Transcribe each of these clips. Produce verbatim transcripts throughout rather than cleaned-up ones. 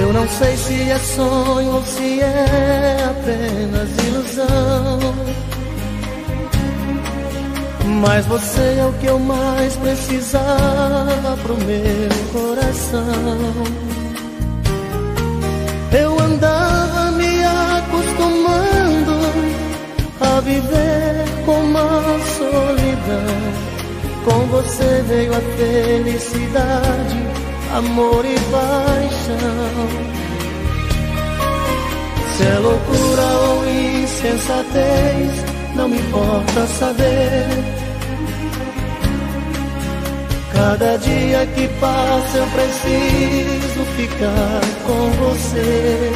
Eu não sei se é sonho ou se é apenas ilusão, mas você é o que eu mais precisava pro meu coração. Eu andava me acostumando a viver com uma solidão. Com você veio a felicidade, amor e paixão. Se é loucura ou insensatez, não me importa saber. Cada dia que passa eu preciso ficar com você.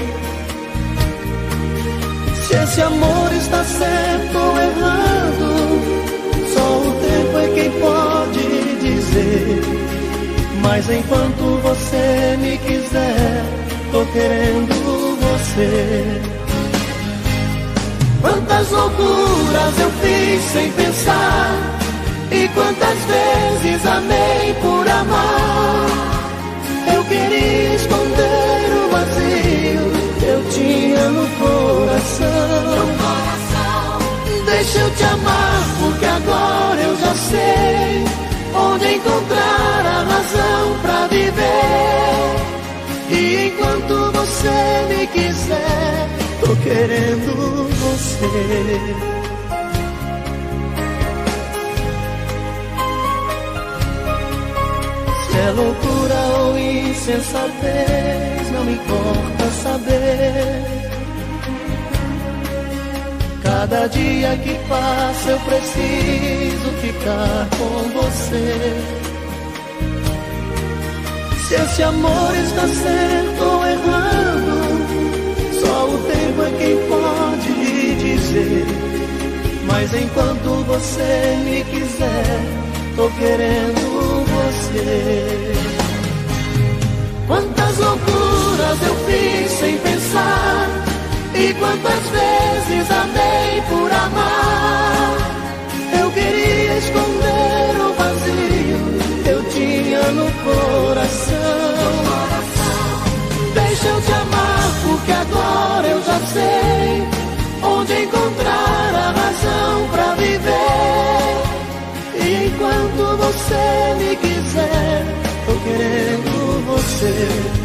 Se esse amor está certo ou errado, só o tempo é quem pode dizer. Mas enquanto você me quiser, tô querendo você. Quantas loucuras eu fiz sem pensar, e quantas vezes amei por amar. Eu queria esconder o vazio que eu tinha no coração. Deixa eu te amar, porque agora eu já sei onde encontrar a razão pra viver. E enquanto você me quiser, tô querendo você. Se é loucura ou insensatez, não me importa saber. Cada dia que passa eu preciso ficar com você. Se esse amor está certo ou errado, só o tempo é quem pode dizer. Mas enquanto você me quiser, tô querendo você. Quantas loucuras eu fiz sem pensar, e quantas vezes amei por amar. Eu queria esconder o vazio que eu tinha no coração. Deixa eu te amar, porque agora eu já sei onde encontrar a razão pra viver. E enquanto você me quiser, tô querendo você.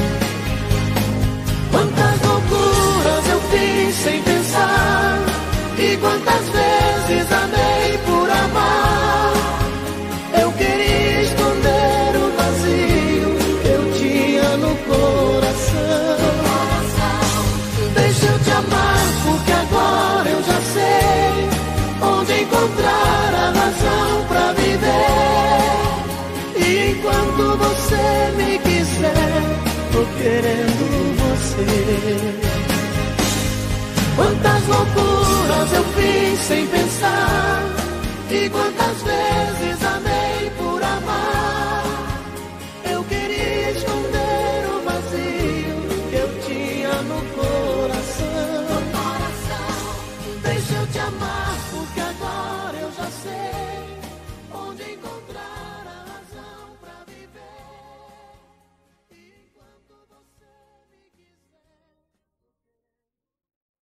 Quantas loucuras eu fiz sem pensar, e quantas vezes amei por amar. Eu queria esconder o vazio que eu tinha no coração. Deixa eu te amar, porque agora eu já sei onde encontrar a razão pra viver. E enquanto você me quiser, tô querendo você. Quantas loucuras eu fiz sem pensar, e quantas vezes